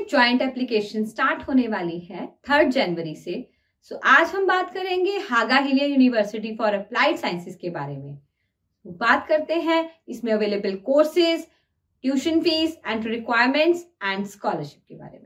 Joint application start होने वाली है 3 जनवरी से। सो आज हम बात करेंगे Haaga Helia university for applied sciences के बारे में। बात करते हैं इसमें available courses, tuition fees and requirements and scholarship के बारे में।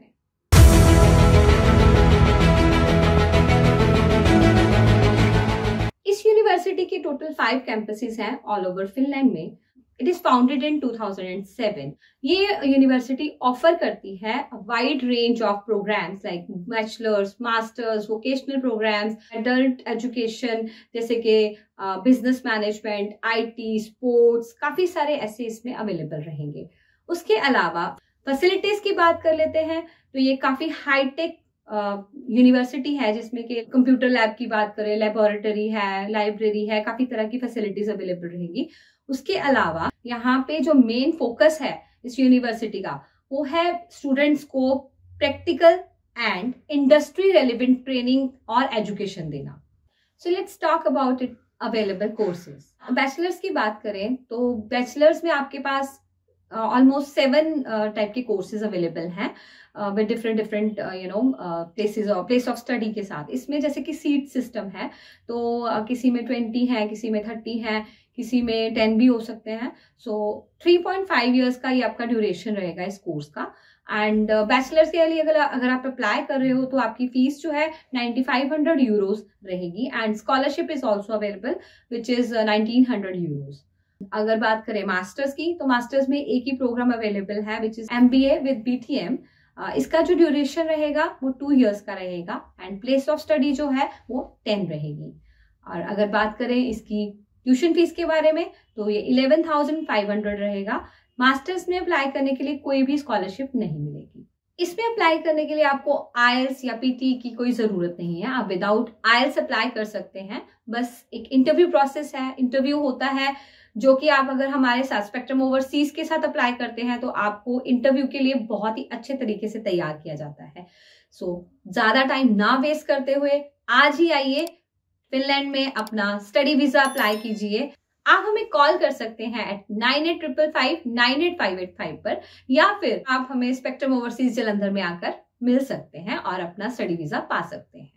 इस यूनिवर्सिटी के टोटल 5 कैंपसेस हैं ऑल ओवर फिनलैंड में। It is founded in 2007। ये यूनिवर्सिटी ऑफर करती है wide range of programmes like bachelors, masters, vocational programmes, adult education जैसे कि बिजनेस मैनेजमेंट, आईटी, स्पोर्ट्स, काफी सारे ऐसे इसमें अवेलेबल रहेंगे। उसके अलावा फैसिलिटीज की बात कर लेते हैं तो ये काफी हाईटेक यूनिवर्सिटी है जिसमें कि कंप्यूटर लैब की बात करें, लेबोरेटरी है, लाइब्रेरी है, काफी तरह की फैसिलिटीज अवेलेबल रहेंगी। उसके अलावा यहाँ पे जो मेन फोकस है इस यूनिवर्सिटी का वो है स्टूडेंट्स को practical and industry relevant training और एजुकेशन देना। So let's talk about it available courses. Bachelors की बात करें तो बैचलर्स में आपके पास ऑलमोस्ट 7 टाइप के कोर्सेज अवेलेबल हैं with different place of study के साथ। इसमें जैसे कि सीट सिस्टम है तो किसी में 20 है, किसी में 30 है, किसी में 10 भी हो सकते हैं। सो 3.5 इयर्स का ये आपका ड्यूरेशन रहेगा इस कोर्स का। एंड बैचलर्स के लिए अगर आप अप्लाई कर रहे हो तो आपकी फीस जो है 9500 यूरोज रहेगी and scholarship is also available which is 1900 euros. अगर बात करें मास्टर्स की तो मास्टर्स में एक ही प्रोग्राम अवेलेबल है which is MBA with BTM। इसका जो ड्यूरेशन रहेगा वो 2 इयर्स का रहेगा एंड प्लेस ऑफ स्टडी जो है वो 10 रहेगी। और अगर बात करें इसकी ट्यूशन फीस के बारे में तो ये 11,500 रहेगा। मास्टर्स में अप्लाई करने के लिए कोई भी स्कॉलरशिप नहीं मिलेगी। इसमें अप्लाई करने के लिए आपको IELTS या PT की कोई जरूरत नहीं है, आप विदाउट IELTS अप्लाई कर सकते हैं। बस एक इंटरव्यू प्रोसेस है, इंटरव्यू होता है जो कि आप अगर हमारे साथ स्पेक्ट्रम ओवरसीज के साथ अप्लाई करते हैं तो आपको इंटरव्यू के लिए बहुत ही अच्छे तरीके से तैयार किया जाता है। सो ज्यादा टाइम ना वेस्ट करते हुए आज ही आइए फिनलैंड में अपना स्टडी वीजा अप्लाई कीजिए। आप हमें कॉल कर सकते हैं at 9855598585 पर, या फिर आप हमें स्पेक्ट्रम ओवरसीज जालंधर में आकर मिल सकते हैं और अपना स्टडी वीजा पा सकते हैं।